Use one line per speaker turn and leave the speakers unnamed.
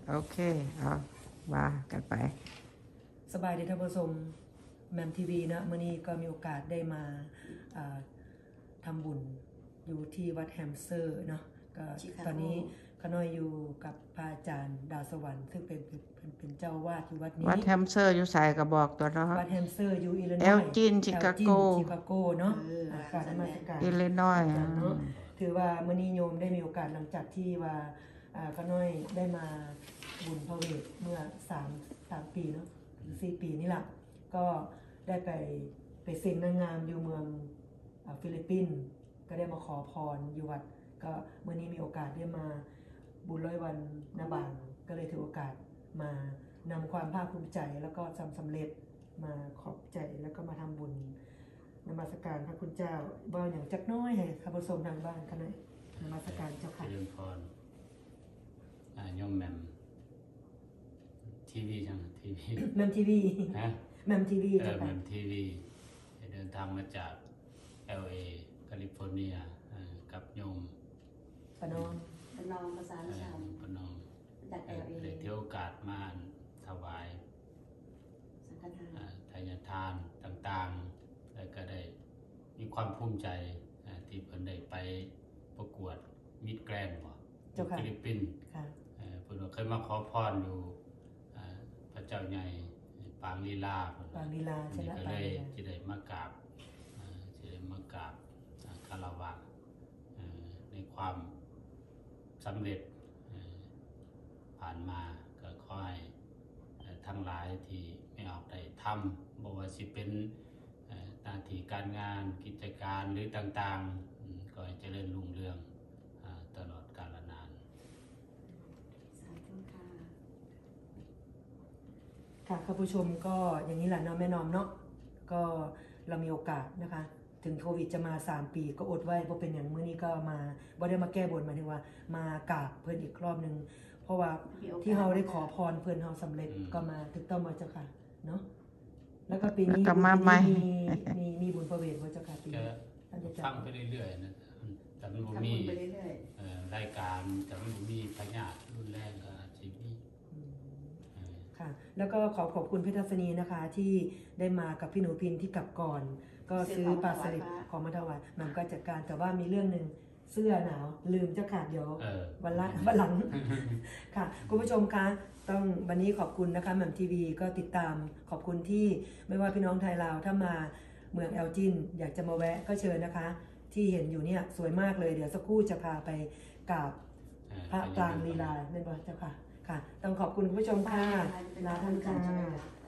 โอเคเอาว่ากันไป
สบายดีท่านผู้ชมแมมทีวีนะเมื่อนี้ก็มีโอกาสได้มาทำบุญอยู่ที่วัดแฮมสเตอร์เนาะก็ตอนนี้ขน้อยอยู่กับพระอาจารย์ดาวสวรรค์ซึ่งเป็นเจ้าวาดอยู่วัดนี้
วัดแฮมสเตอร์อยู่ใส่กระบอกตัวเนาะ
วัดแฮมสเตอร์อยู่อิลลินอย
ส์เอลจินชิคาโก
เนาะการนมัสการ
อิลลินอย
เนาะถือว่ามื้อนี้โยมได้มีโอกาสหลังจากที่ว่าขน้อยได้มาบุญพระเวทเมื่อ3ปีเนาะ4 ปีนี่แหละก็ได้ไปเซ็นนางงามอยู่เมืองฟิลิปปินส์ก็ได้มาขอพรอยู่วัดก็เมื่อนี้มีโอกาสได้มาบุญ100 วันนาบางก็เลยถือโอกาสมานำความภาคภูมิใจแล้วก็สำเร็จมาขอบใจแล้วก็มาทำบุญนมัสการพระคุณเจ้าบ่าวอย่างจักน้อยให้ข้าพเจ้าทางบ้านกันหน่อยนมัสการเจ้าค่ะ
เจริญพรยมแมมทีวีจังทีวี
แมมทีวี
ฮะ
แมมทีวี
เจ้าค่ะแมมทีวีเดินทางมาจาก LA แคลิฟอร์เนียกับโยม
ปนอม
ภาษาชาว
ปนอม
จาก LA
ได้ถือโอกาสมาถวาย
สังฆทาน
ทายทานต่างๆแล้วก็ได้มีความภูมิใจที่เพิ่นได้ไปประกวดมิสแกรนด์ฟิลิปปินส์เพิ่นเคยมาขอพรอยู่พระเจ้าใหญ่ปางลีลา
ใช่ไหม
ก็เลยจะได้มากราบคารวะในความสำเร็จผ่านมาก็ขอให้ทั้งหลายที่ไม่ออกได้ทำบ่ว่าสิเป็นหน้าที่การงานกิจการหรือต่างๆก็ให้เจริญรุ่งเรืองตลอดกาลนาน
สาธุค่ะ
ค่ะคุณผู้ชมก็อย่างนี้แหละเนาะแม่นอมเนาะก็เรามีโอกาสนะคะถึงโควิดจะมา3 ปีก็อดไว้เพราะเป็นอย่างมื้อนี้ก็มาบ่ได้มาแก้บนหมายถึงว่ามากราบเพิ่นอีกรอบนึงเพราะว่าที่เราได้ขอพรเพิ่นเราสำเร็จก็มาถูกต้องบ่เจ้าค่ะเนาะแล้วก็ปีนี้มีบุญพระเวทบ่เจ้าค่ะปีนี้
ฟังไปเรื่อยๆนะแต่มันบ่มีรายการแต่มันบ่มีพญาธิรุนแรงก็สิมี
ค่ะแล้วก็ขอบคุณพี่ทัศนีนะคะที่ได้มากับพี่หนูพินที่กลับก่อนก็ซื้อปลาสลิดของมาถวายมันก็จัดการแต่ว่ามีเรื่องนึงเสื้อหนาวลืมเจ้าค่ะเดี๋ยววันหลังค่ะคุณผู้ชมคะต้องวันนี้ขอบคุณนะคะแหม่มทีวีก็ติดตามขอบคุณที่ไม่ว่าพี่น้องไทยลาวถ้ามาเมืองเอลจินอยากจะมาแวะก็เชิญนะคะที่เห็นอยู่เนี่ยสวยมากเลยเดี๋ยวสักครู่จะพาไปกราบพระปรางลีลาเป็นบ่เจ้าค่ะค่ะต้องขอบคุณคุณผู้ชมค่ะลาท่านค่ะ